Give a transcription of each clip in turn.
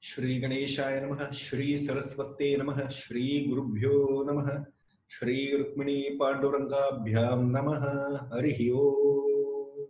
श्री गणेशाय नमः, श्री सरस्वते नमः, श्री गुरुभ्यो नमः, श्री रुक्मिणी पांडुरंगाभ्यां नमः। हरिः ओम।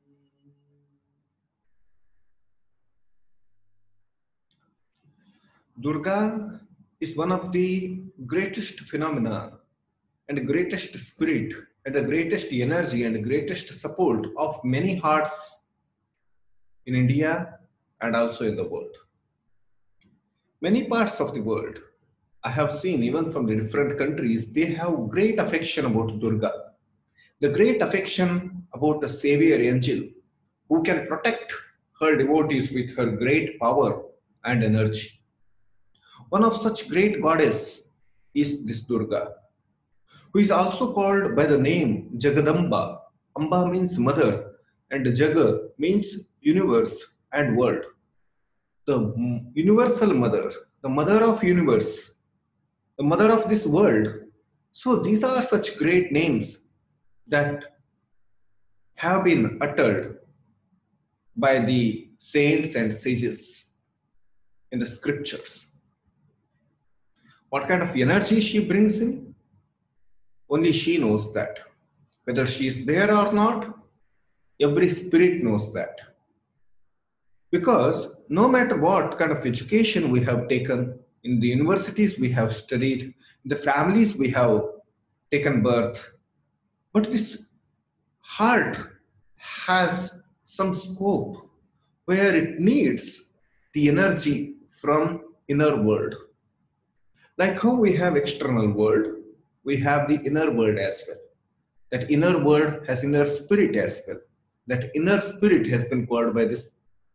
Durga is one of the greatest phenomena and greatest spirit and the greatest energy and the greatest support of many hearts in India and also in the world. Many parts of the world I have seen, even from the different countries, they have great affection about Durga. The great affection about the savior angel who can protect her devotees with her great power and energy. One of such great goddess is this Durga, who is also called by the name Jagadamba. Amba means mother and Jaga means universe and world. The universal mother, the mother of universe, the mother of this world. So these are such great names that have been uttered by the saints and sages in the scriptures. What kind of energy she brings in? Only she knows that. Whether she is there or not, every spirit knows that. Because no matter what kind of education we have taken, in the universities we have studied, in the families we have taken birth, but this heart has some scope where it needs the energy from inner world. Like how we have external world, we have the inner world as well. That inner world has inner spirit as well. That inner spirit has been called by the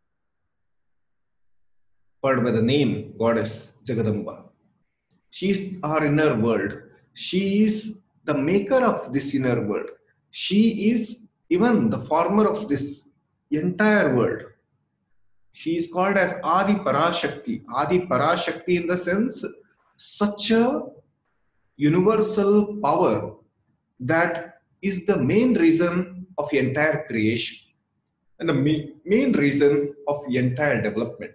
name goddess Jagadamba. She is our inner world. She is the maker of this inner world. She is even the former of this entire world. She is called as Adi Parashakti. Adi Parashakti in the sense, such a universal power that is the main reason of the entire creation and the main reason of the entire development.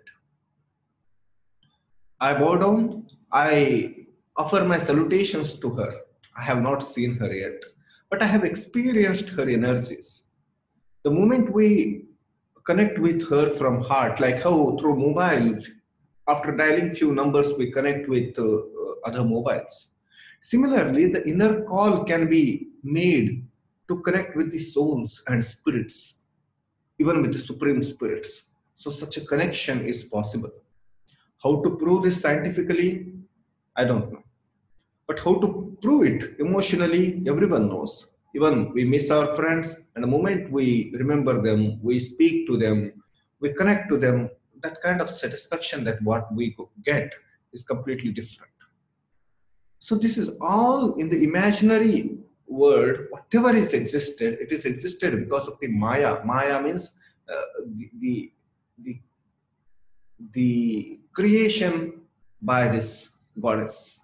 I bow down, I offer my salutations to her. I have not seen her yet, but I have experienced her energies. The moment we connect with her from heart, like how through mobile, after dialing few numbers, we connect with other mobiles. Similarly, the inner call can be made to connect with the souls and spirits, even with the supreme spirits. So such a connection is possible. How to prove this scientifically? I don't know. But how to prove it emotionally? Everyone knows. Even we miss our friends, and the moment we remember them, we speak to them, we connect to them, that kind of satisfaction that what we get is completely different. So this is all in the imaginary world. Whatever is existed, it is existed because of the Maya. Maya means the, the, the creation by this goddess.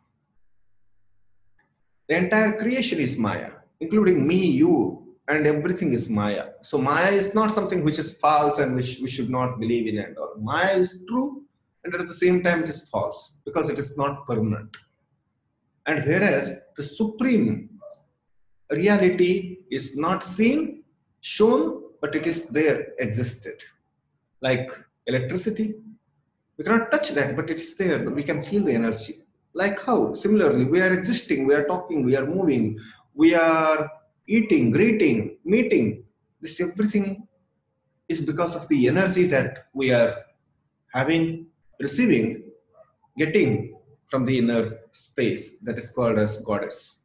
The entire creation is Maya, including me, you, and everything is Maya. So Maya is not something which is false and which we should not believe in and all. Maya is true, and at the same time it is false because it is not permanent. And whereas the supreme reality is not seen, shown, but it is there, existed. Like electricity, we cannot touch that, but it is there, we can feel the energy. Like how, similarly, we are existing, we are talking, we are moving, we are eating, greeting, meeting. This everything is because of the energy that we are having, receiving, getting from the inner space that is called as goddess.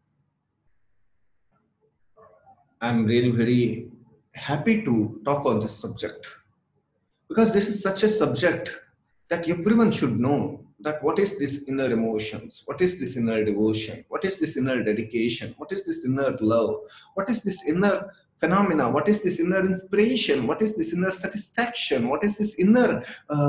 I'm really very happy to talk on this subject because this is such a subject that everyone should know that what is this inner emotions, what is this inner devotion, what is this inner dedication, what is this inner love, what is this inner phenomena, what is this inner inspiration, what is this inner satisfaction, what is this inner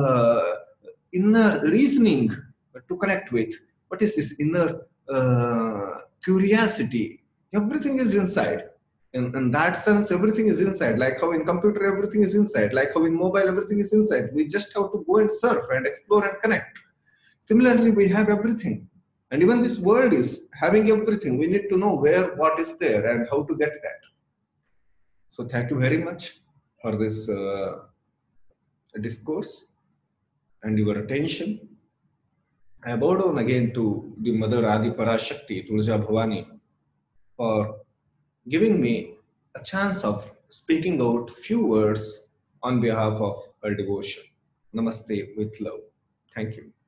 reasoning to connect with, what is this inner curiosity. Everything is inside. In that sense, everything is inside. Like how in computer everything is inside, like how in mobile everything is inside. We just have to go and surf and explore and connect. Similarly, we have everything. And even this world is having everything. We need to know where what is there and how to get that. So thank you very much for this discourse and your attention. I bow down again to the Mother Adi Parashakti, Tulja Bhavani, for giving me a chance of speaking out few words on behalf of her devotion. Namaste with love. Thank you.